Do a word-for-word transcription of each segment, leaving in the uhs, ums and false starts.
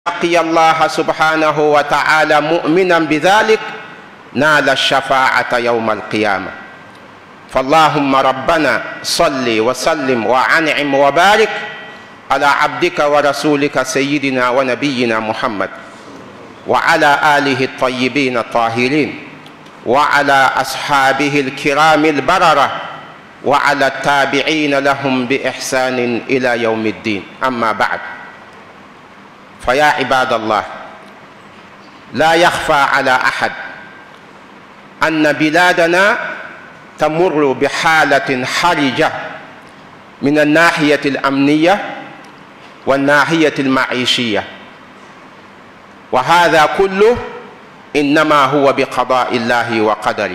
لقي الله سبحانه وتعالى مؤمنا بذلك نال الشفاعة يوم القيامة. فاللهم ربنا صل وسلم وأنعم وبارك على عبدك ورسولك سيدنا ونبينا محمد وعلى آله الطيبين الطاهرين وعلى أصحابه الكرام البررة وعلى التابعين لهم بإحسان إلى يوم الدين. أما بعد، فيا عباد الله، لا يخفى على أحد أن بلادنا تمر بحالة حرجة من الناحية الأمنية والناحية المعيشية، وهذا كله إنما هو بقضاء الله وقدره.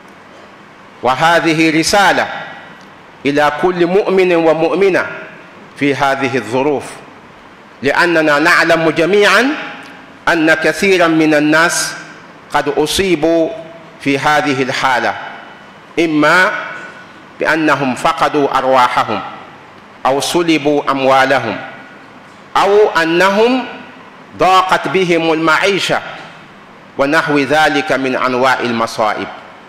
وهذه رسالة إلى كل مؤمن ومؤمنة في هذه الظروف، لأننا نعلم جميعا أن كثيرا من الناس قد أصيبوا في هذه الحالة، إما بأنهم فقدوا أرواحهم أو سلبوا أموالهم أو أنهم ضاقت بهم المعيشة ونحو ذلك من أنواع المصائب.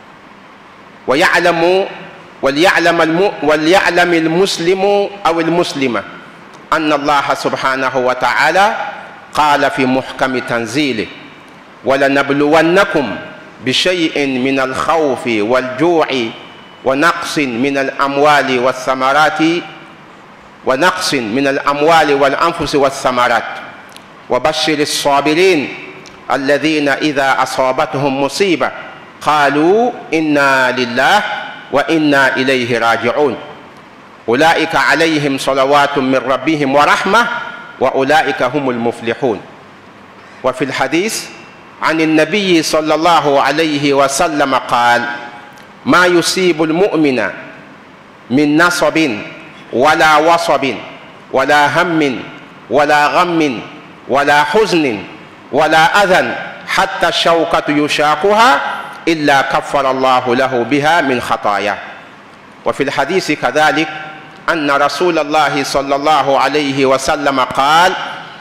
ويعلم وليعلم الم وليعلم المسلم أو المسلمة أن الله سبحانه وتعالى قال في محكم تنزيله: ولنبلونكم بشيء من الخوف والجوع ونقص من الأموال والثمرات ونقص من الأموال والأنفس والثمرات وبشر الصابرين الذين إذا أصابتهم مصيبة قالوا إنا لله وإنا إليه راجعون أولئك عليهم صلوات من ربهم ورحمة وأولئك هم المفلحون. وفي الحديث عن النبي صلى الله عليه وسلم قال: ما يصيب المؤمن من نصب ولا وصب ولا هم ولا غم ولا حزن ولا أذى حتى الشوكة يشاقها إلا كفر الله له بها من خطاياه. وفي الحديث كذلك أن رسول الله صلى الله عليه وسلم قال: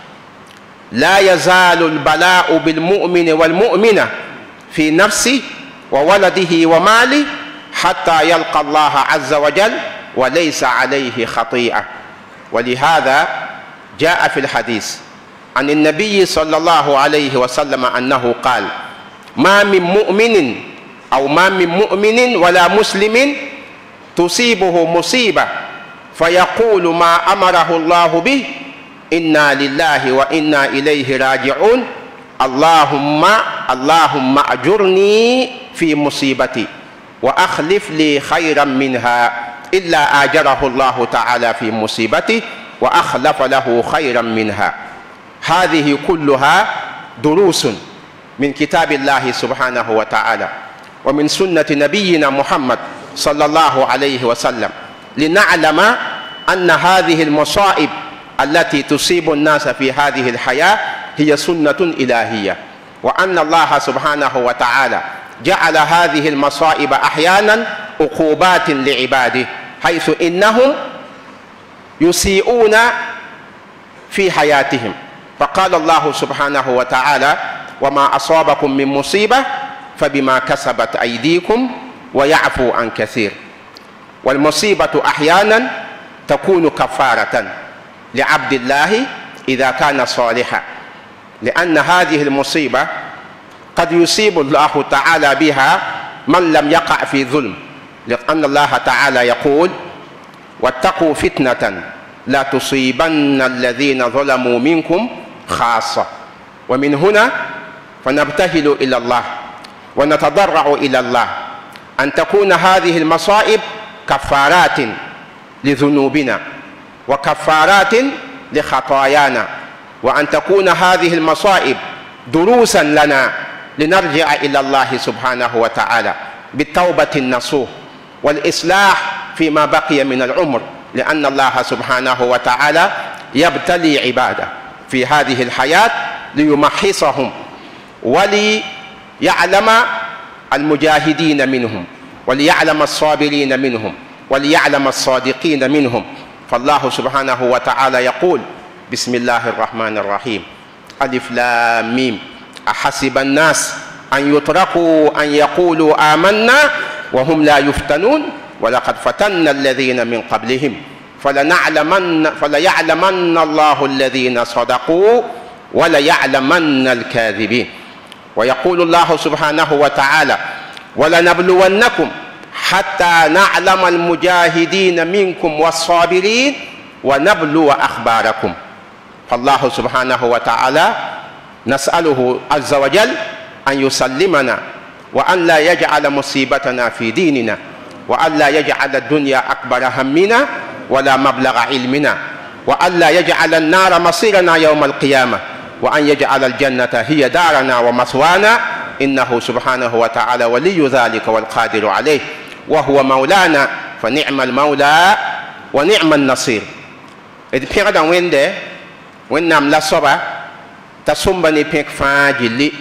لا يزال البلاء بالمؤمن والمؤمنة في نفسه وولده وماله حتى يلقى الله عز وجل وليس عليه خطيئة. ولهذا جاء في الحديث عن النبي صلى الله عليه وسلم أنه قال: ما من مؤمن أو ما من مؤمن ولا مسلم تصيبه مصيبة فيقول ما أمره الله به إنا لله وإنا إليه راجعون اللهم اللهم أجرني في مصيبتي وأخلف لي خيرا منها إلا آجره الله تعالى في مصيبته وأخلف له خيرا منها. هذه كلها دروس من كتاب الله سبحانه وتعالى ومن سنة نبينا محمد صلى الله عليه وسلم، لنعلم أن هذه المصائب التي تصيب الناس في هذه الحياة هي سنة إلهية، وأن الله سبحانه وتعالى جعل هذه المصائب أحيانا عقوبات لعباده، حيث إنهم يسيئون في حياتهم. فقال الله سبحانه وتعالى: وما أصابكم من مصيبة فبما كسبت أيديكم ويعفو عن كثير. والمصيبة أحيانا تكون كفارة لعبد الله إذا كان صالحا، لأن هذه المصيبة قد يصيب الله تعالى بها من لم يقع في ظلم، لأن الله تعالى يقول: واتقوا فتنة لا تصيبن الذين ظلموا منكم خاصة. ومن هنا فنبتهل إلى الله ونتضرع إلى الله أن تكون هذه المصائب كفارات لذنوبنا وكفارات لخطايانا، وأن تكون هذه المصائب دروسا لنا لنرجع إلى الله سبحانه وتعالى بالتوبة النصوح والإصلاح فيما بقي من العمر، لأن الله سبحانه وتعالى يبتلي عباده في هذه الحياة ليمحصهم وليعلم المجاهدين منهم وليعلم الصابرين منهم وليعلم الصادقين منهم. فالله سبحانه وتعالى يقول: بسم الله الرحمن الرحيم: ألف لام ميم أحسب الناس أن يتركوا أن يقولوا آمنا وهم لا يفتنون ولقد فتنا الذين من قبلهم فلنعلمن فليعلمن الله الذين صدقوا وليعلمن الكاذبين. ويقول الله سبحانه وتعالى ولنبلونكم حتى نعلم المجاهدين منكم والصابرين ونبلو أخباركم. فالله سبحانه وتعالى نسأله عز وجل أن يسلمنا وأن لا يجعل مصيبتنا في ديننا وأن لا يجعل الدنيا أكبر همنا ولا مبلغ علمنا وأن لا يجعل النار مصيرنا يوم القيامة وأن يجعل الجنة هي دارنا ومثوانا إنه سبحانه وتعالى ولي ذلك والقادر عليه وهو مولانا فنعم المولى ونعم النصير. إذ بيرد وينده وين نام لا صبا تسمبني بيك فاجلي.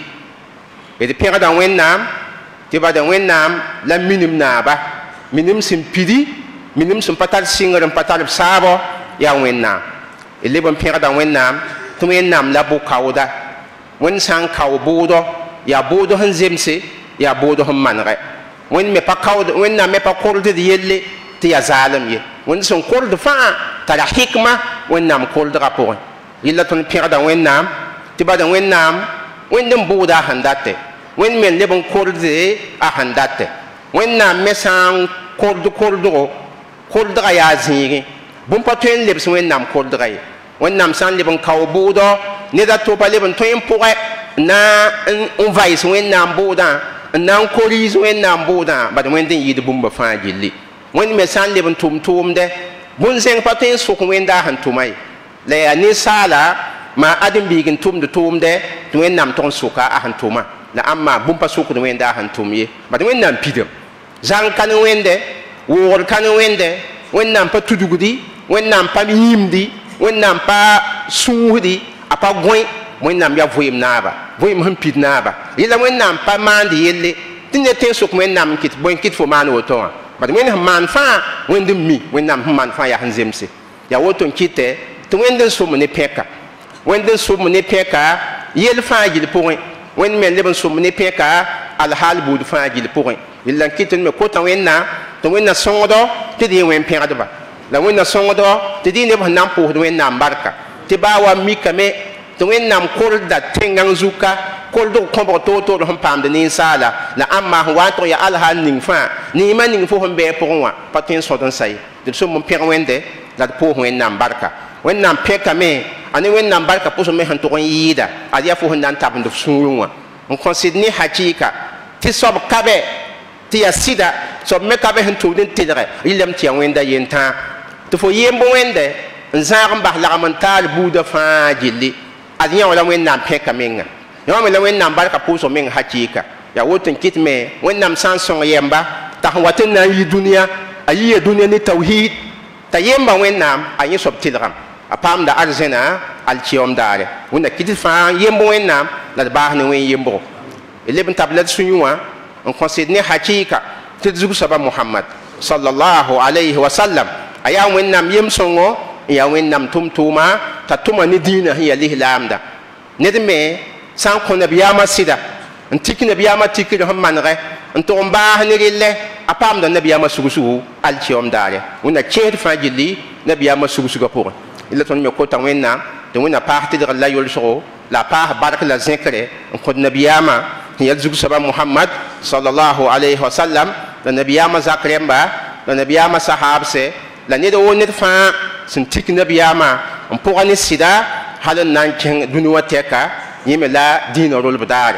إذ بيرد وين نام تبعد وين نام لا منم نابا منم سمبيدي منم سمبتال سينغر سمبتال سابو يا وين نام. اللي بن بيرد وين نام وين نام لا بوكاودا وين سان كاو بودو يا بودو هنزمسي يا بودو هم منغي وين مي با كاود وين نام مي با كورد دي يلي تي زالم ي وين سون كورد فا تلا حكمه وين نام كورد رابور يلا تون بيردا وين نام تبدا وين نام وين دم بودا هنداتي وين مي لبن كورد ا هنداتي وين نام مي سان كورد كورد كورد يا زيغي بوم باتين لبس وين نام كورد غاي وين نام سان لبن كاو بودو نيدا توبا لبن توين بوغي na on vais wen nam boda na on koris wen nam boda ba wen din yid bumba fa gilli wen me san leben tum tum de bun zeng patin su ko wen da han tumai le ya ni sala ma adim bigin tum de tum de wen nam ton suka a han tuma la amma bumpa su ko wen da han tum ye ba wen nam pidem zang kan wen de wor kan wen de wen nam pa tudugudi wen nam pa yimdi wen nam pa suudi apa goy wẽn nam ya vʋɩɩm naaba vʋɩɩm sẽn pid naaba yela wẽn nam pa maand yelle tɩ ne tẽ sʋk wẽn nam kɩt bõe kɩt fo maan woto wã bad wẽnd sẽn maan fãa wẽnd n mi wẽn nam sẽn maan fãa yaa sẽn zemse yaa woto n kɩtɛ tɩ wẽnd n sʋm ne pẽka wẽnd n sʋm ne pẽka yell fãa gil pʋgẽ wẽnd me leb n sʋm ne pẽka alhaal buud fãa gil pʋgẽ yella n kɩt n me kota wẽnna tɩ wẽnna sõngdo tɩ d yẽ wẽn pẽgdba la wẽnna sõngdo tɩ dɩ neb sẽn na n pʋʋsd wẽnnaam barka tɩ baa wa mikame tɩ wẽnnaam korda tẽngãng zuka kord kõbg toor-toor sẽn paamd ninsaala la ãmma sẽn wa n tʋg ya alhaal ning fãa niimã ning fo sẽn bɩ pʋgẽ wã pa tõe n sõd n sa ye tɩ d sõm n pẽg wẽnde la d pʋʋs wẽnnaam barka wẽnnaam pẽkame a ne wẽnnaam barka pʋsẽ me sẽn tʋg n yɩɩda ad yaa fo sẽn na n tabend f sũurẽ wã n kõsd ne hakɩɩka tɩ soab kabe tɩ yaa sɩda soab me kabe sẽn tʋbd n tɩlge rɩlame tɩ ya wẽnda yentã tɩ fo yemb wẽnde n zãag n bas lagm n taal buudã fãa gilli ad yã wala wẽnnaam pẽka menga yã me la wẽnnaam barka pʋʋsg meng hakɩɩka yaa woto n kɩt me wẽnnaam sã n sõng yɛmba t'a sẽn wat n na n yɩ dũniyã a yɩ ya dũniyã ne tawhiid t'a yemba wẽnnaam a yẽ soab tɩlgame a paamda arzẽna alkɩoom daare wẽnna kɩt fãa yemb wẽnnaam la d baas ne wẽn yembgo d leb n tab la d sũ wã n kõsd ne hakɩɩka tɩ d zug-soaba mohamad sallallahu alayhi wa sallam a yaa wẽnnaam yem-sõngo n yaa wẽnnaam tʋm-tʋʋma t'a tʋma ne dĩinã sẽn ya lislaamda ned me sã n kõ nabiyaamã sɩda n tik nabiyaamã tikr sẽn manegɛ n tʋg n baas ne rellɛ a paamda nabiyaamã sugsgu alkɩoom daare wẽnna kẽesd fãa gilli nabiyaamã sugsgã pʋgẽ la tõnd me kota wẽnnaam tɩ wẽnna paas tɩdg la yolsgo la a paas bark la zẽkre n kõd nabiyaamã sẽn yaa zug-soaba mohamad sallallahu alayhi wa sallam la nabiyaamã zak rẽmba la nabiyaamã sahaabse la ned woo ned fãa sẽn tik nabiyaamã n pʋga ne sɩda hal n na n kẽng dũni wã tɛka yẽ me la dĩinã rolb daare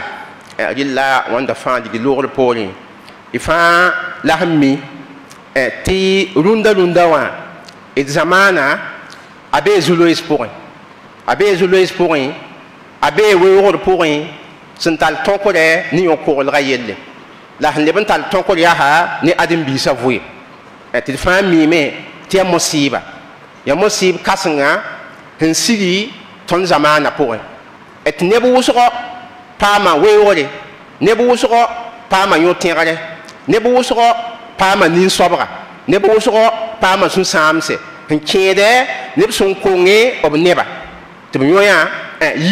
rɩlla wãnda fãa dig loogr poorẽ y fãa la sẽn mi tɩ rũndã rũndã wã d zamaana a bee zu-loees pʋgẽ a bee zu-loees pʋgẽ a bee weoogr pʋgẽ sẽn tall tõkrɛ ne yõ-koglgã yelle la sẽn leb n tall tõkr yaa ne ãdem-biisã vʋɩ tɩ d fãa miime tɩ yaa mosɩɩba ya mosɩɩb kãsengã sẽn sigi tõnd zamaanã pʋgẽ tɩ neb wʋsgɔ paama weoogre neb wʋsgɔ paama yõ-tẽgrɛ neb wʋsgɔ paama nin-soabga neb wʋsgɔ paama sũ-sãamse n kẽedɛ neb sẽn konge b neba tɩ b yõ-yã yi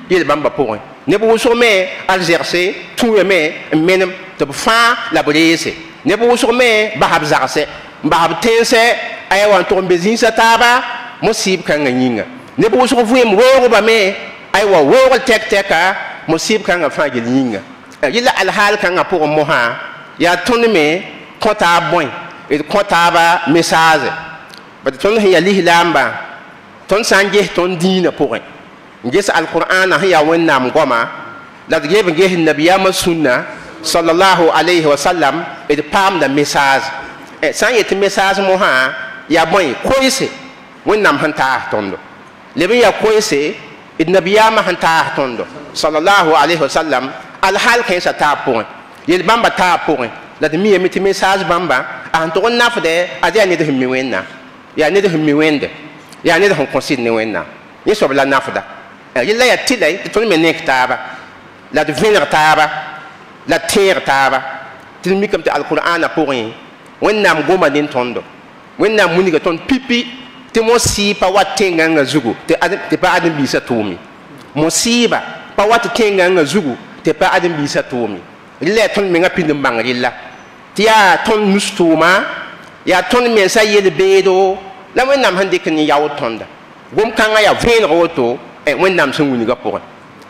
yel bamba pʋgẽ neb wʋsg me a zɛgse tũuame n menem tɩ b fãa la b reese neb wʋsg me basb zagsɛ n basb tẽensɛ aya wa n tʋg n be zĩisã taaba mosɩɩb kãngã yĩnga neb wʋsg vɩɩm woogba me aywa woogl tɛk-tɛka mosɩɩb kãngã fãa yel yĩnga yella alhaal kãngã pʋgẽ mosã yaa tõnd me kõ taab bõe d kõ taaba mesaage bad tõnd sẽn ya lislaambã tõnd sã n ges tõnd dĩinã pʋgẽ n ges alqur'ana sẽn yaa wẽnnaam goama la d geb n ges nabiyaamã sũnna sallallahu alayhi wa sallam d paamda mesaage sã n yetɩ mesaage mosã yaa bõe koeese wẽnnaam sẽn taas tõndo leb n yaa koeese d nabiyaamã sẽn taas tõndo sallallahu alayhi wa sallam alhaal kãensã taab pʋgẽ yel bãmba taab pʋgẽ la d miyame tɩ mesaage bãmba a sẽn tʋg n nafdɛ ad yaa ned sẽn mi wẽnnaam yaa ned sẽn mi wẽnde yaa ned sẽn kõ sɩd ne wẽnnaam yẽ soab la nafda yella yaa tɩla tɩ tõnd me nek taaba la d vẽneg taaba la tẽeg taaba tɩ d mikame tɩ alqur'ana pʋgẽ wẽnnaam goma ne tõndo wẽnnaam wilga tõnd pipi tɩ mosɩɩb pa wat tẽngãngã zugu tɩ pa ãdem-biisã tʋʋme mosɩɩba pa wat tẽngãngã zugu tɩ pa ãdem-biisã tʋʋme rɩla yaa tõnd mengã pĩnd n bãng rɩlla tɩ yaa tõnd nus tʋʋma yaa tõnd mensã yel beedo la wẽnnaam sẽn dɩk n yaood tõnda gom-kãngã yaa vẽeneg woto wẽnnaam sẽn wilgã pʋgẽ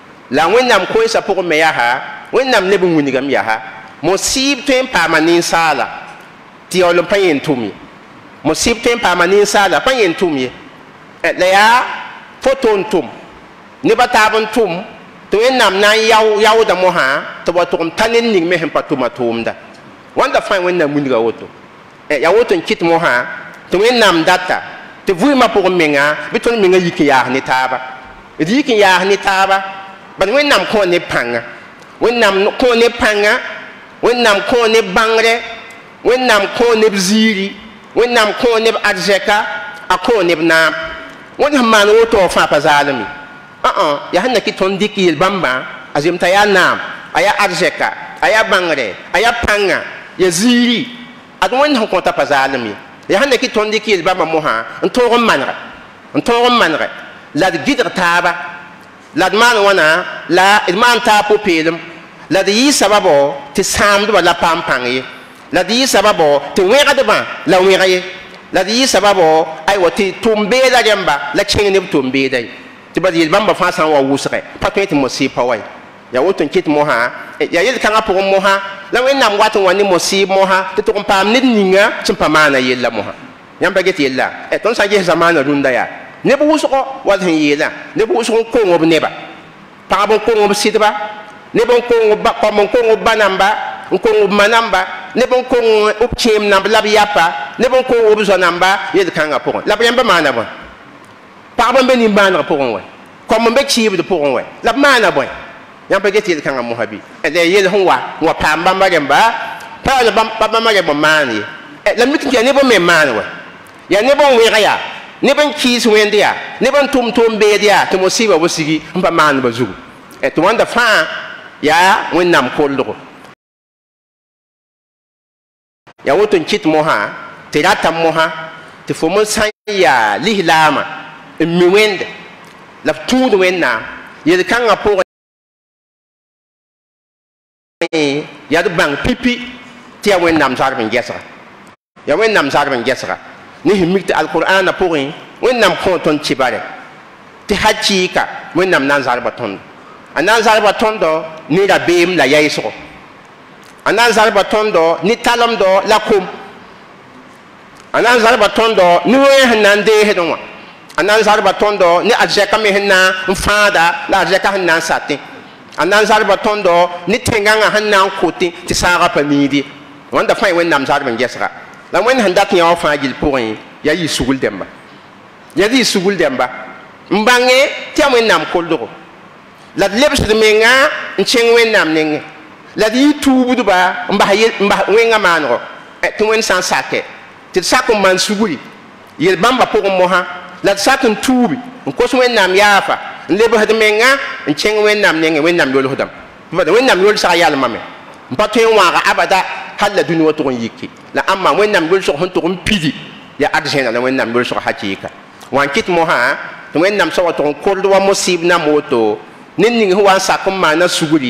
la wẽnnaam koeesã pʋgẽ me yaa wẽnnaam neb n wilgame yaa mosɩɩb tõe n paama ninsaala tɩ yaool n pa yen tʋm ye mosɩɩb tõe n paama ninsaala pa yen tʋm ye la yaa fo tʋm tʋm nebã taab n tʋm tɩ wẽnnaam na n yaooda mosã tɩ wa tʋg n ta ned ning me sẽn pa tʋma tʋʋmda wãnda fãa wẽnnaam wilga woto yaa woto n kɩt mosã tɩ wẽnnaam data tɩ vɩɩmã pʋgẽ menga bɩ tõnd menga yik n yaas ne taaba d yik n yaas ne taaba bad wẽnnaam kõ neb pãnga wẽnnaam kõ neb pãnga wẽnnaam kõ neb bãngrɛ wẽnnaam kõ neb ziiri wẽnnaam kõ neb arzɛka a kõ neb naam wẽnd sẽn maan woto fãa pa zaalem ã yaa sẽn na kɩ tõnd dɩk yel bãmba a zem t'a yaa naam a yaa arzɛka a yaa bãngrɛ a yaa pãnga ya ziiri ad wẽnd sẽn kõ t'a pa zaalem ye yaa sẽn na kɩ tõnd dɩk yel bãmba mosã n tõog n manegɛ n tõog n manegɛ la d gɩdg taaba la d maan wãna la d maan taab po-peelem la d yɩ sababɔ tɩ sãamdbã la paam pãng ye la d yɩ sababɔ tɩ wẽgdbã la wẽg ye la d yɩ sababɔ aywa tɩ tʋʋm beeda rẽmba la kẽng neb tʋʋm beeda ye tɩ bad yel bãmba fãa sã n wa wʋsgɛ pa tõe tɩ mosɩɩb pa wa ye yaa woto n kɩt mosã yaa yel-kãngã pʋgẽ mosã la wẽnnaam wat n wa ne mosɩɩb mosã tɩ tʋg n paam ned ninga sẽn pa maana yella mosã yãmb pa get yella tõnd sã n ges zamaana rũndã yaa neb wʋsgɔ wa sẽn yeelã neb wʋsg n kong b neba pagb n kong b sɩdba neb n kong kom n kong b ba namba n kong b ma namba neb n kong b kẽem namb la b yapa neb n kong b zɔ namba yel-kãngã pʋgẽ la b yãmba maana bõe pagb n be nin-bãaneg pʋgẽ wɛ kom n be kɩɩbd pʋgẽ wɛ la b maana bõe yãmb pa get yel-kãngã mosã bɩ la yel sẽn wa n wa paam bãmba rẽmba pa la bãmba rẽmb n maan ye la mik tɩ yaa neb n me n maan wɛ yaa neb n wẽg yaa neb n kɩɩs wẽnd yaa neb n tʋm tʋʋm beed yaa tɩ mosɩɩbã wʋsgi n pa maandbã zugu tɩ wãnda fãa yaa wẽnnaam koldgo yaa woto n kɩt mosã tɩ ratame mosã tɩ fo me sã n yaa lislaamã n mi wẽnde la f tũud wẽnnaam yel-kãngã pʋgẽ yaa d bãng pipi tɩ yaa wẽnnaam zarb n gɛsga yaa wẽnnaam zarb n gɛsga ne sẽn mik tɩ alqur'ana pʋgẽ wẽnnaam kõ tõnd tɩbare tɩ hakɩɩka wẽnnaam na n zarba tõndo a na n zarba tõndo ne rabeem la yɛɩsgo a na n zarba tõndo ne talemdɔ la kom a na n zarba tõndo ne wẽ sẽn na n deesd wã a na n zarba tõndo ne arzɛka me sẽn na n fãada la arzɛka sẽn na n satẽ a na n zarba tõndo ne tẽngãngã sẽn na n kʋtẽ tɩ sãagã pa miide wãnda fãa wẽnnaam zarb n gɛsga la wẽnd sẽn dat yã wã fãa gill pʋgẽ yaa yɩ sugl dẽmba yaa d yɩ sugl dẽmba n bãnge tɩ yaa wẽnnaam koldgo la d lebsd menga n kẽng wẽnnaam nengẽ la d yɩ tuubdba n bas wẽngã maanego tɩ wẽnd sã n sake tɩ d sak n maan sugri yel bãmba pʋgẽ mosã la d sak n tuubi n kos wẽnnaam yaafa n lebsd menga n kẽng wẽnnaam nengẽ wẽnnaam yolsdame tɩ wẽnnaam yolsga yalmame n pa tõe n wãaga abada hal la dũni wã tʋg n yiki la ãmma wẽnnaam yolsg sẽn tʋg n pidi yaa ad zẽna la wẽnnaam yolsg hakɩɩka wan kɩt mosã tɩ wẽnnaam sã wa tʋg n kord wa mosɩɩb nam woto nin ning hu wan sakum mana suguri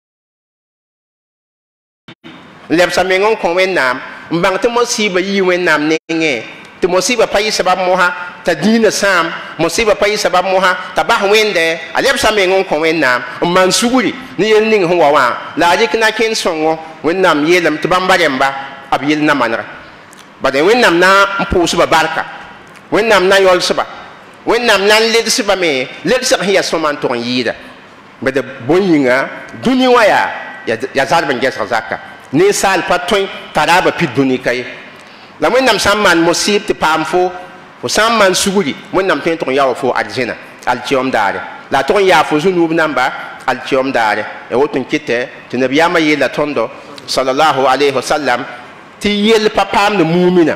leb sa mengon ko wennam mbang te musiba yi wennam nenge te musiba payi sabab moha ta dina sam musiba payi sabab moha ta bah wende aleb sa mengon ko wennam man suguri ni yen ning hu wa la jikna ken songo wennam yelam te bambaremba ab yel na manra bade wennam na mpusu ba barka wennam na yol suba wennam nan led suba me led sa hiya soman ton yida bade boyinga duni waya ya zarban gesa zakka ni sal patoy taraba pit duni kay la wennam samman musib te pamfo fo samman suguri wennam ten ton yawo fo aljina altiom dare la ton ya fo zunub namba altiom dare e wotun kitte te nabiyama yela tondo sallallahu alaihi wasallam ti yel papam de mu'mina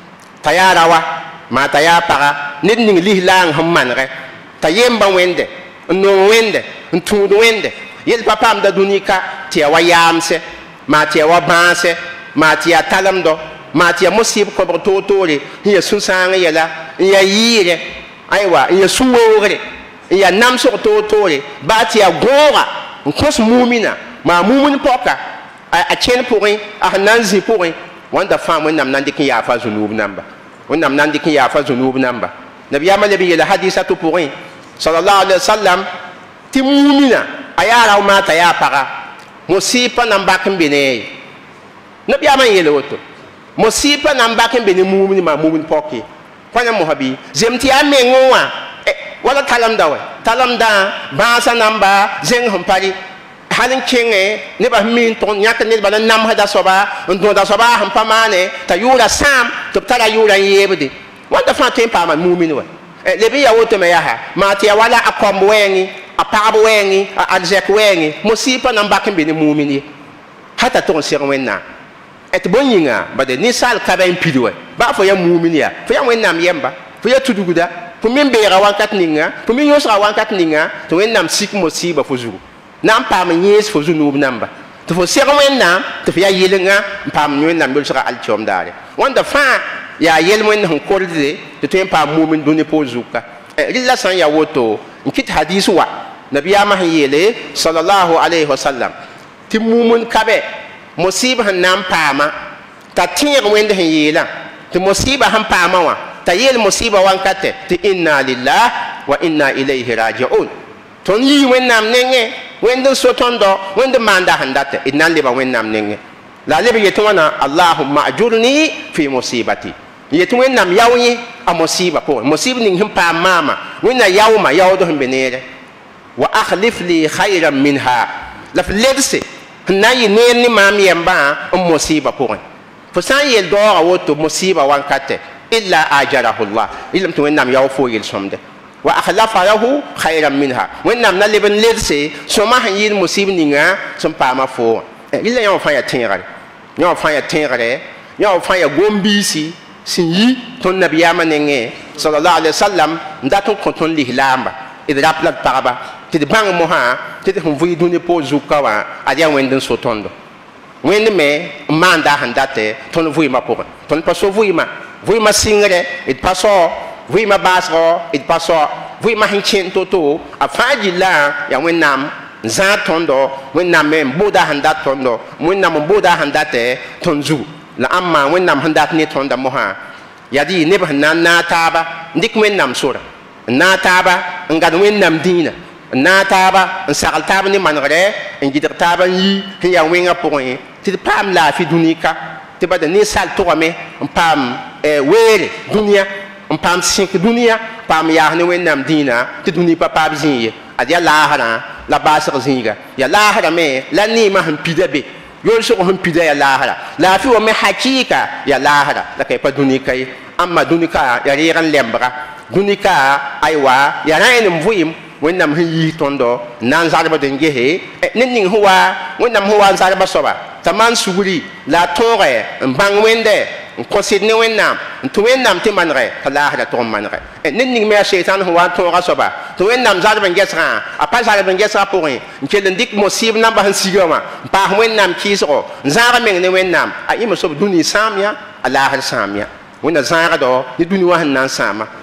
tayara wa ma taya para nit ning lihlang hamman re tayemba wende no wende ntudu wende yel papam da dunika ti wa yamse ma ti wa banse ma ti talamdo ma ti musib ko to tore ya sunsanga yela ya yire aywa ya suwore ya namso to tore ba ti gora nkos mu'mina ma mu'min poka a chen pourri a nanzi pourri wanda fam wennam nan dikin ya fa zunub namba wennam nan dikin ya fa zunub namba nabiyama lebi yela hadisa to pourri sallallahu alaihi wasallam ti mu'mina ayara ma ta ya para musipa namba kan bene nabiyama yela woto musipa namba kan bene mu'min ma mu'min poki kwana mohabi zemti amengowa wala talam dawe talam da basa namba zeng hampari halin kenge ne ba min ton yak ne ba nam hada soba ndo da soba ham pamane ta yura sam to tara yura yebde wanda fa tem pa man mu'min wa le bi ya woto me ya ha ma ti wala akom wengi apab wengi aljek wengi musipa nam bakin bi ni mu'mini hata ton sir wenna et bonyinga ba de ni sal ka ben pidwe ba fo ya mu'mini ya fo ya wennam yemba fo ya tuduguda fo min be ra wankat ninga fo min yosra wankat ninga to wennam sik musiba fo zuru nam pam yes fo zunub namba to fo sir wennam to fo ya yelenga pam wennam bul sura alchom dare wanda fa ya yel men hon korde to tem pam mu'min duni po zuka rilla san ya woto nkit hadisu wa nabiyama yele sallallahu alaihi wasallam ti mu'min kabe musiba han nam pama ta tiir wende han yela ti musiba han pama wa ta yel musiba wankate ti inna lillahi wa inna ilayhi raji'un ton yi wennam nenge wende sotondo wende manda handate inan liba wennam nenge la liba yetwana allahumma ajurni fi musibati yetu wennam yawni a musiba po musiba ning him pa mama wenna yawma yawdo him benere wa akhlif li khayran minha la fledse na yi ne ni mam yamba um musiba po fo san yel do woto musiba wankate illa ajarahu allah ilam to wennam yaw fo yel somde wa akhlafa lahu khayran minha wennam na leben ledse soma han yil musib ninga som pa ma fo illa yaw fa ya tingare yaw fa ya tingare yaw fa ya gombisi sin yi ton nabiyama nenge sallallahu alaihi wasallam ndaton konton lihlamba idrap la paraba ti bang mo ha ti hon vui duni po zukawa adia wenden sotondo wende me manda handate ton vui ma po ton paso vui ma vui ma singre it paso vui ma basro it paso vui ma hinchen toto afaji la ya wennam za tondo wennam me boda handat tondo wennam boda handate tonzu la amma wennam handat ni tonda mo ha yadi ne ba na na taba ndik wennam sura na taba ngad wennam dina na taba nsakal taba ni manre ngidr taba yi ya wenga point ti pam la fi dunika ti ba de ni sal to me pam e were dunia pam sink dunia pam ya ne wennam dina ti duni pa pa bzinye adia lahara la basir zinga ya lahara me la ni ma han pidabe yol so han pida ya lahara la fi wa me hakika ya lahara la kay pa dunika amma dunika ya riran lembra dunika aywa ya rayin mvuim wennam hi tondo nan zarba denge he nin huwa wennam huwa zarba soba taman suguri la tore mbang wende konsidne wennam to wennam ti manre kala hada to manre nin ning me shaytan huwa tora soba to wennam zarba ngesra apa zarba ngesra pourri nkelen dik mosib nam ba hansigama pa wennam kisro zara meng ne wennam a ima sob duni samya ala har samya wena zara do ni duni wa han nan sama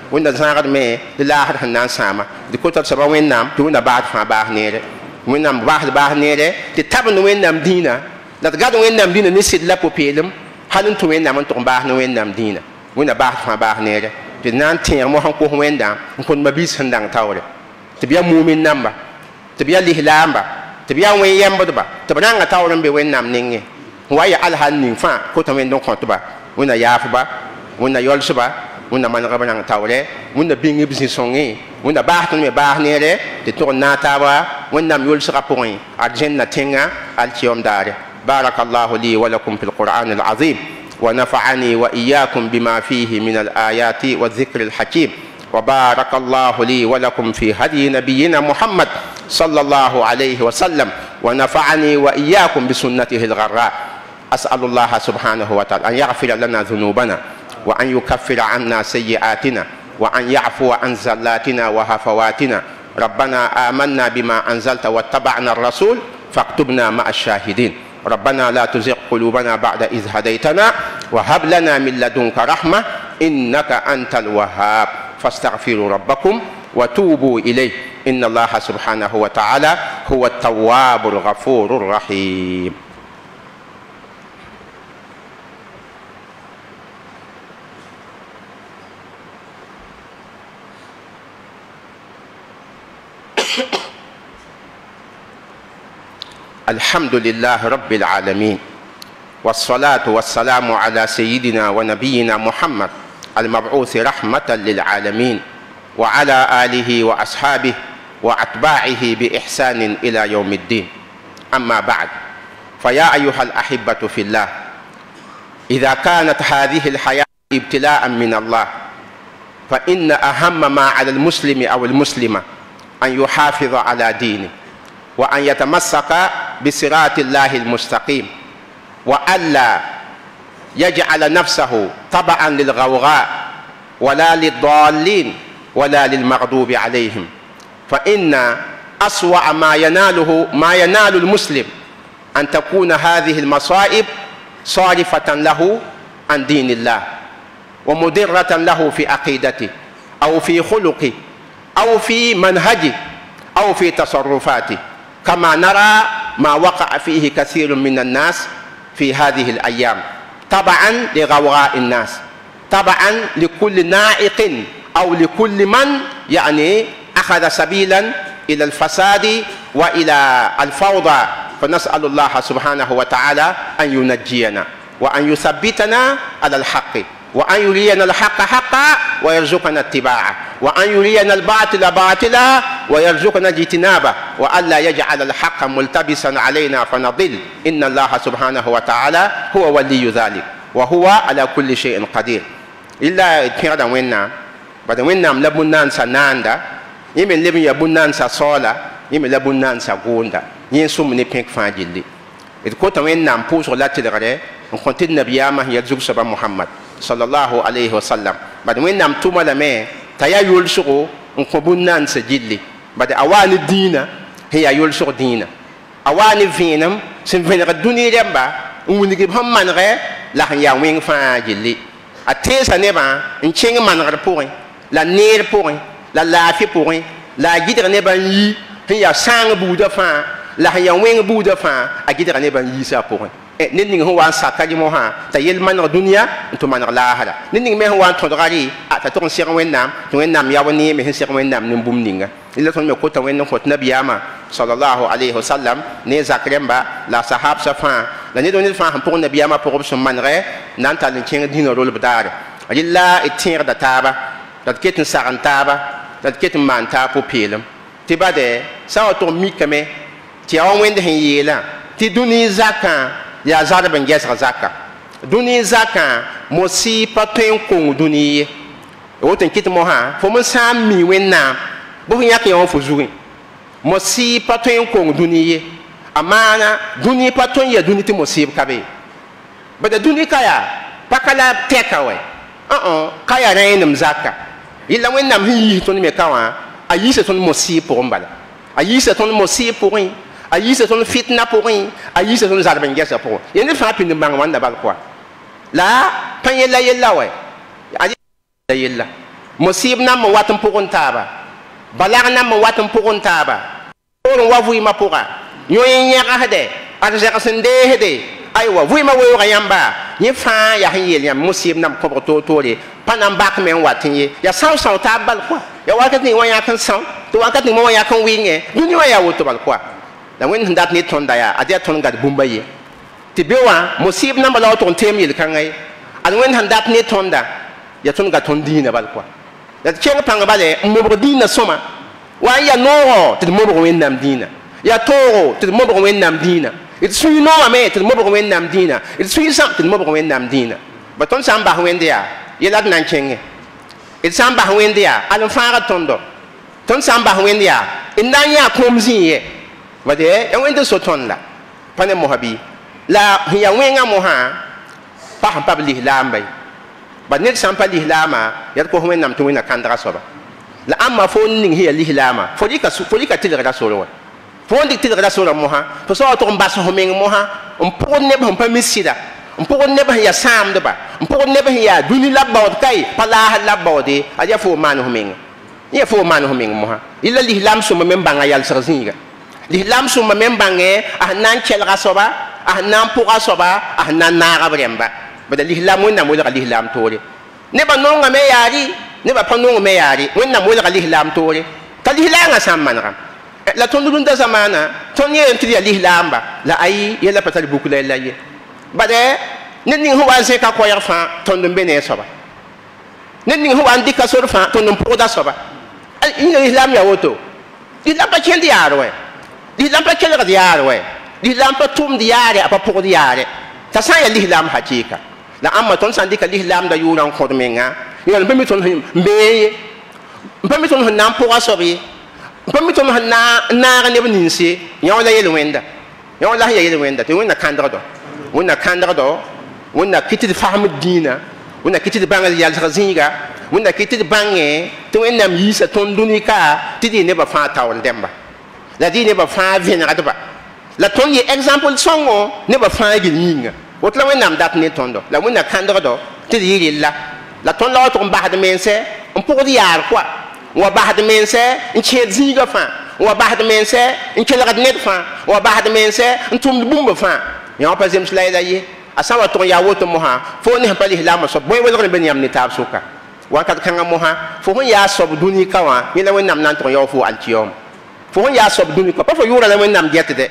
wẽnna zãagd me d laasd sẽn na n sãama d kota d soaba wẽnnaam tɩ wẽnna baasd fãa baas neere wẽnnaam baasd baas neere tɩ tabend wẽnnaam dĩinã la d gad wẽnnaam dĩinã ne sɩd la po-peelem hal n tʋ wẽnnaam n tʋg n baas ne wẽnnaam dĩinã wẽnna baasd fãa baas neere tɩ d na n tẽeg mosẽn kos wẽnnaam n kõn mabiis sẽn dãng taoore tɩ b yaa mumin namba tɩ b yaa lislaamba tɩ b yaa wẽ yɛmbdba tɩ b rãngã taoor n be wẽnnaam nengẽ n wa n ya alhal ning fãa kota wẽnd n kõtba wẽnna yaafba wẽnna yolsba wẽnna manegb rãng taoore wẽnna bĩng b zĩ-sõngẽ wẽnna baas tõnd me baas neere tɩ tʋg n na taaba wẽnnaam yolsgã pʋgẽ arjẽnna tẽngã alkiyom daare بارك الله لي ولكم في القرآن العظيم ونفعني وإياكم بما فيه من الآيات والذكر الحكيم وبارك الله لي ولكم في هدي نبينا محمد صلى الله عليه وسلم ونفعني وإياكم بسنته الغراء أسأل الله سبحانه وتعالى أن يغفر لنا ذنوبنا وأن يكفر عنا سيئاتنا وأن يعفو عن زلاتنا وهفواتنا ربنا آمنا بما أنزلت واتبعنا الرسول فاكتبنا مع الشاهدين ربنا لا تزغ قلوبنا بعد إذ هديتنا وهب لنا من لدنك رحمة إنك أنت الوهاب فاستغفروا ربكم وتوبوا إليه إن الله سبحانه وتعالى هو التواب الغفور الرحيم. الحمد لله رب العالمين والصلاة والسلام على سيدنا ونبينا محمد المبعوث رحمة للعالمين وعلى آله وأصحابه وأتباعه بإحسان إلى يوم الدين. أما بعد، فيا أيها الأحبة في الله، إذا كانت هذه الحياة ابتلاء من الله فإن أهم ما على المسلم أو المسلمة أن يحافظ على دينه وأن يتمسك بصراط الله المستقيم وألا يجعل نفسه طبعا للغوغاء ولا للضالين ولا للمغضوب عليهم، فإن أسوأ ما يناله ما ينال المسلم أن تكون هذه المصائب صارفة له عن دين الله ومضرة له في عقيدته أو في خلقه أو في منهجه أو في تصرفاته، كما نرى ما وقع فيه كثير من الناس في هذه الأيام، طبعا لغوغاء الناس، طبعا لكل نائق أو لكل من يعني أخذ سبيلا إلى الفساد وإلى الفوضى. فنسأل الله سبحانه وتعالى أن ينجينا وأن يثبتنا على الحق وأن يرينا الحق حقا ويرزقنا اتباعه وأن يرينا الباطل باطلا ويرزقنا اجتنابه وألا يجعل الحق ملتبسا علينا فنضل. إن الله سبحانه وتعالى هو ولي ذلك وهو على كل شيء قدير. إلا تيرا ويننا بعد ويننا لبنان سناندا يمن لبن يبنان سصولا يمن لبنان سغوندا ينسوم نبيك فاجلي إذا ويننا بوش ولا تلغري نكون النبي ما يزوج سبا محمد صلى الله عليه وسلم بعد ويننا توما لمه تيا يولسو نكون بنان سجلي بعد أوان الدين هي يولسو دينا أوان فينم سنفين الدنيا جنبا ونجيب هم من غير لا هي وين فاجلي أتيسا نبا نشين من غير بورين لا نير بورين لا لافي بورين لا جدر نبا يي هي سان بودا فان لا هي وين بودا فان أجدر نبا يسا بورين نين هو أن سكاجي موها تيل من الدنيا أنتم من الآخرة نين مه هو أن تدراري أتتون سير وين نام توين نام ياوني مه سير وين نام نبوم نينغ إلا تون مكوتا وين نخوت نبي أما صلى الله عليه وسلم نزاكرمبا لا صحاب سفان لا ندون نفهم هم بقول نبي أما بقول بسم من غير نانتا لنشين دين رول بدار إلا التير دتابا دتكيت نسارن تابا دتكيت مان تابو بيلم تبادة سواء توم ميكمة تياون وين ده يلا تدوني زكاة يا زاد بن جس زكاة دوني زكاة موسي باتين كون دوني وتن كيت موها فمن سامي وين نام بقول ياكي يوم فزوين موسي باتين كون دوني أمانة دوني باتون يا دوني تموسي بكابي بدا دوني كايا بكالا تكاوي أه أه كايا رينم زكاة إلا وين نام هي توني مكاوا أيسة تون موسي بومبالا أيسة تون موسي بوين أيسة تون فتنة بوين أيسة تون زاد بن جس بوين يعني فابين بان وان دبال كوا لا بان يلا يلا وين أجي يلا musib nam mo watin pokon taba balag nam mo watin pokon taba on wa vui ma poka yoyin ya hade arja sende hede aywa vui ma wo yamba ni fa ya hin yel yam musib nam ko to to le panam bak men watin ye ya saw saw ta bal kwa ya wakat ni wa ya kan saw to wakat ni mo ya kan winge ni wa ya wo to bal kwa la wen dat ni ton da ya adia ton gad bumba ye tibewa musib nam balaw ton tem yel kan ay an wen dat ni ton da ya ton ga ton dina bal kwa la keng pang bale mo dina soma wa ya no to mo wen nam dina ya to to mo wen nam dina it sui no ame to mo wen nam dina it sui sam to mo wen nam dina ba ton sam ba wen dia yelat nan kenge it sam ba wen dia an fa tondo ton sam ba wen dia in nan ya komzi ye wade ya wen de so ton la pane mo habi la ya wen nga mo ha pa ha pabli lambai ba net sam pa lihlama yat ko wen nam to wen kandra soba la amma fo ning hiya lihlama fo dika fo dika tilra solo fo dik tilra solo mo ha fo so to mbas ho meng mo ha um po ne ba pa misida um po ne ba ya sam de ba um po ne ba ya duni labba kai pala labba de aja fo man ho meng ya fo man ho meng mo ha illa lihlam so mem banga yal sarzinga lihlam so mem bange ah nan kelra soba ah nan po soba ah nan na ga bremba bada lihlam wonna mo la lihlam tore ne ba nonga me yari ne ba panonga me yari wonna mo la lihlam tore ta lihlanga samman ram la ton dun da zamana ton ye enti ya lihlamba la ai yela patal bukula la ye bade ne ning ho wanse ka ko yar fa ton dum bene soba ne ning ho andi ka sor fa ton dum poda soba in lihlam ya woto lihlam pa chen di yaro we lihlam pa chen di yaro we lihlam pa tum di yare apa po di yare ta sa ya lihlam hakika la amma ton sandi ka lihlam da yuran ko menga yon be mi ton be be mi ton nam po asobi be mi ton na na ne ninsi yon la yel wenda yon la yel wenda te wona kandra do wona kandra do wona kiti fahm dina wona kiti bangal yal zinga wona kiti bange to wona yisa ton dunika ti di ne ba fa tawon demba la di ne ba fa vina adba la ton ye exemple songo ne ba fa gininga wotla wẽnnaam dat ne tõndo la wẽnna kãndgdo tɩ d yɩ rella la tõnd la wa tʋg n basd mense n pʋgd yaar koa n wa basd mense n kẽed zĩiga fãa n wa basd mense n kelgd ned fãa n wa basd mense n tʋmd bũmba fãa yã wa pa zems la yɛla ye a sã n wa tʋg n yaa woto mosã fo ne sẽn pa lislaamã soab bõe welgr n be ne yãmb ne taab sʋka wakat kãngã mosã fo sẽn yaa soab dũnika wã yẽla wẽnnaam na n tʋg n yao fo altiyɔm fo sẽn yaa soab dũnika pa fo yʋʋra la wẽnnaam gɛtdɛ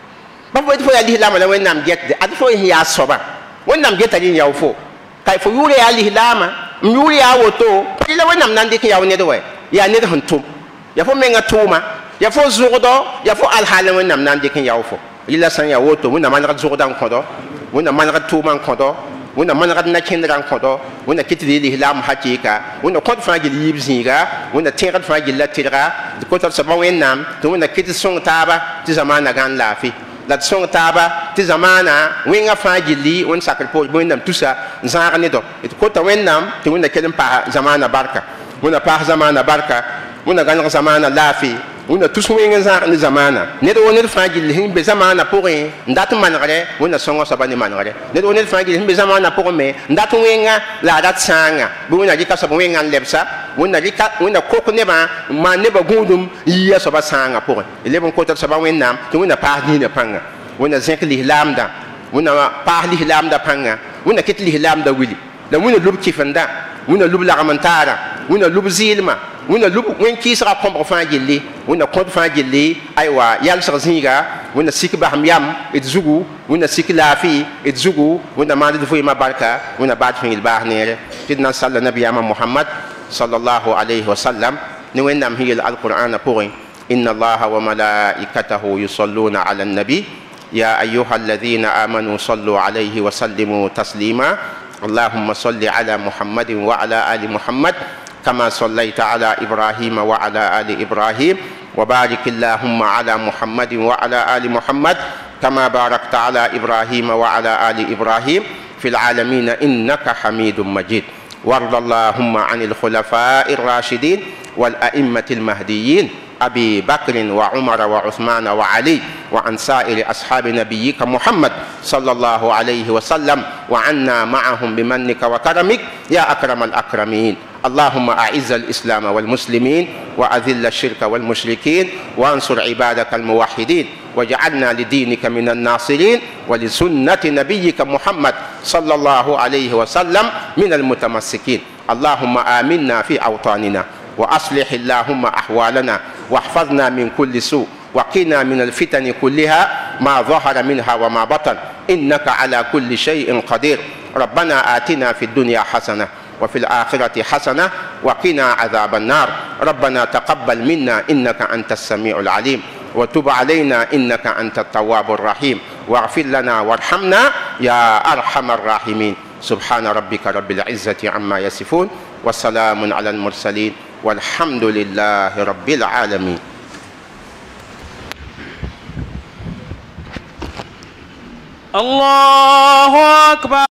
ba fo fo ya lihlama la wẽnnaam gɛtde ad fo sẽn yaa soaba wẽnnaam gɛta rẽ yao fo kai fo yʋʋr yaa lislaama n yʋʋr yaa woto pa la wẽnnaam na n dɩk n yao ned wɛ yaa ned sẽn tʋm ya fo menga tʋʋma ya fo zʋgdɔ ya fo alhaal la wẽnnaam na n dɩk n yao fo rɩla sã n yaa woto wẽnna manegd zʋgda n kõdɔ wẽnna manegd tʋʋma n kõdɔ wẽnna manegd nakẽndrã n kõdɔ wẽnna kɩt d lislaam hakɩɩka wẽnna kõt fãa gill yiib zĩiga wẽnna tẽegd fãa gill la tɩrga d kotd soaba wẽnnaam tɩ wẽnna kɩt sõng taaba tɩ zamaana gãn laafɩ la d sõng taaba tɩ zamaana wẽngã fãa gilli wẽnd sakr poos wẽnnaam tusa n zãag nedɔ d kota wẽnnaam tɩ wẽnna kell n paas zamaana barka wẽnna paas zamaana barka wẽnna gãneg zamaana laafɩ wẽnna tus wẽng n zãag ne zamaana ned wo ned fãa gill sẽn be zamaana pʋgẽ n dat n manegre wẽnna sõngã soaba ne manegre ned wo ned fãa gill sẽn be zamaana pʋgẽ me n dat wẽnga la a dat sãanga bɩ wẽnna rɩka soab wẽngã n lebsa wẽnna rɩka wẽnna kok nebã n maan nebã gũudum n yia soaba sãangã pʋgẽ d leb n kotd soaba wẽnnaam tɩ wẽnna paas dĩinã pãnga wẽnna zẽk lislaamdã wẽnna paas lislaamdã pãnga wẽnna ket lislaamdã wili la wẽnna lub kɩfendã wẽnna lub lagm n taarã wẽnna lub zɩɩlmã wẽnna lub wẽn-kɩɩsgã kõbg fãa gilli wẽnna kõd fãa gilli aywa yalsg zĩiga wẽnna sik basem yam d zugu wẽnna sik laafɩ d zugu wẽnna maand d vɩɩmã barka wẽnna baad fẽn yel baas neere tɩ d na n salla nabiyaamã mohamad sallallahu alayhi wa sallam ne wẽnnaam sẽn yel alqur'ana pʋgẽ inna allaha wa malaikatahu yusalluna ala annabi يا أيها الذين آمنوا صلوا عليه وسلموا تسليما اللهم صل على محمد وعلى آل محمد كما صليت على إبراهيم وعلى آل إبراهيم وبارك اللهم على محمد وعلى آل محمد كما باركت على إبراهيم وعلى آل إبراهيم في العالمين إنك حميد مجيد وارض اللهم عن الخلفاء الراشدين والأئمة المهديين أبي بكر وعمر وعثمان وعلي وعن سائر أصحاب نبيك محمد صلى الله عليه وسلم وعنا معهم بمنك وكرمك يا أكرم الأكرمين اللهم أعز الإسلام والمسلمين وأذل الشرك والمشركين وانصر عبادك الموحدين واجعلنا لدينك من الناصرين ولسنة نبيك محمد صلى الله عليه وسلم من المتمسكين. اللهم آمنا في أوطاننا وأصلح اللهم أحوالنا واحفظنا من كل سوء وقنا من الفتن كلها ما ظهر منها وما بطن إنك على كل شيء قدير. ربنا آتنا في الدنيا حسنة وفي الآخرة حسنة وقنا عذاب النار. ربنا تقبل منا إنك أنت السميع العليم وتب علينا إنك أنت التواب الرحيم واغفر لنا وارحمنا يا أرحم الراحمين. سبحان ربك رب العزة عما يصفون وسلام على المرسلين والحمد لله رب العالمين. الله أكبر.